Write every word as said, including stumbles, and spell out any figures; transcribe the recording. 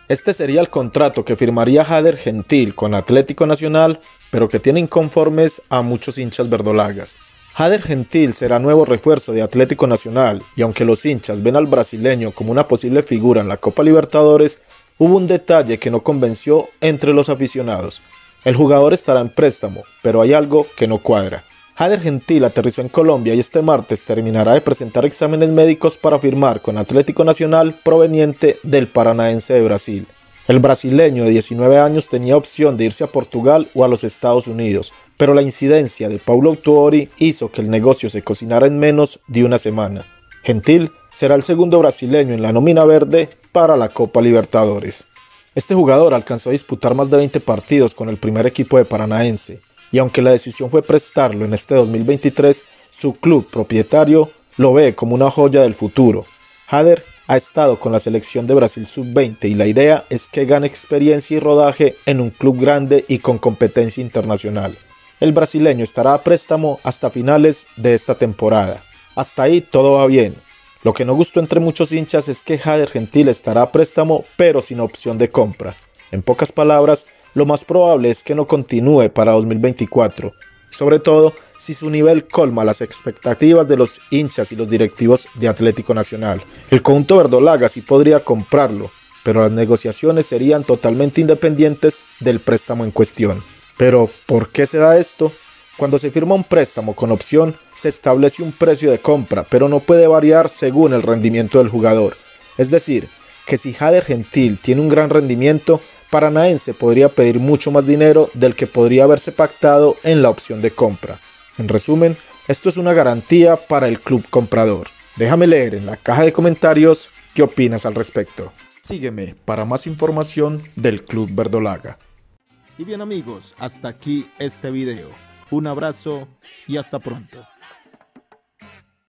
Este sería el contrato que firmaría Jader Gentil con Atlético Nacional, pero que tiene inconformes a muchos hinchas verdolagas. Jader Gentil será nuevo refuerzo de Atlético Nacional, y aunque los hinchas ven al brasileño como una posible figura en la Copa Libertadores, hubo un detalle que no convenció entre los aficionados. El jugador estará en préstamo, pero hay algo que no cuadra. Jader Gentil aterrizó en Colombia y este martes terminará de presentar exámenes médicos para firmar con Atlético Nacional proveniente del Paranaense de Brasil. El brasileño de diecinueve años tenía opción de irse a Portugal o a los Estados Unidos, pero la incidencia de Paulo Autuori hizo que el negocio se cocinara en menos de una semana. Gentil será el segundo brasileño en la nómina verde para la Copa Libertadores. Este jugador alcanzó a disputar más de veinte partidos con el primer equipo de Paranaense, y aunque la decisión fue prestarlo en este dos mil veintitrés, su club propietario lo ve como una joya del futuro. Jader ha estado con la selección de Brasil sub veinte y la idea es que gane experiencia y rodaje en un club grande y con competencia internacional. El brasileño estará a préstamo hasta finales de esta temporada. Hasta ahí todo va bien. Lo que no gustó entre muchos hinchas es que Jader Gentil estará a préstamo pero sin opción de compra. En pocas palabras, lo más probable es que no continúe para dos mil veinticuatro, sobre todo si su nivel colma las expectativas de los hinchas y los directivos de Atlético Nacional. El conjunto verdolaga sí podría comprarlo, pero las negociaciones serían totalmente independientes del préstamo en cuestión. Pero, ¿por qué se da esto? Cuando se firma un préstamo con opción, se establece un precio de compra, pero no puede variar según el rendimiento del jugador. Es decir, que si Jader Gentil tiene un gran rendimiento, Paranaense podría pedir mucho más dinero del que podría haberse pactado en la opción de compra. En resumen, esto es una garantía para el club comprador. Déjame leer en la caja de comentarios qué opinas al respecto. Sígueme para más información del Club Verdolaga. Y bien amigos, hasta aquí este video. Un abrazo y hasta pronto.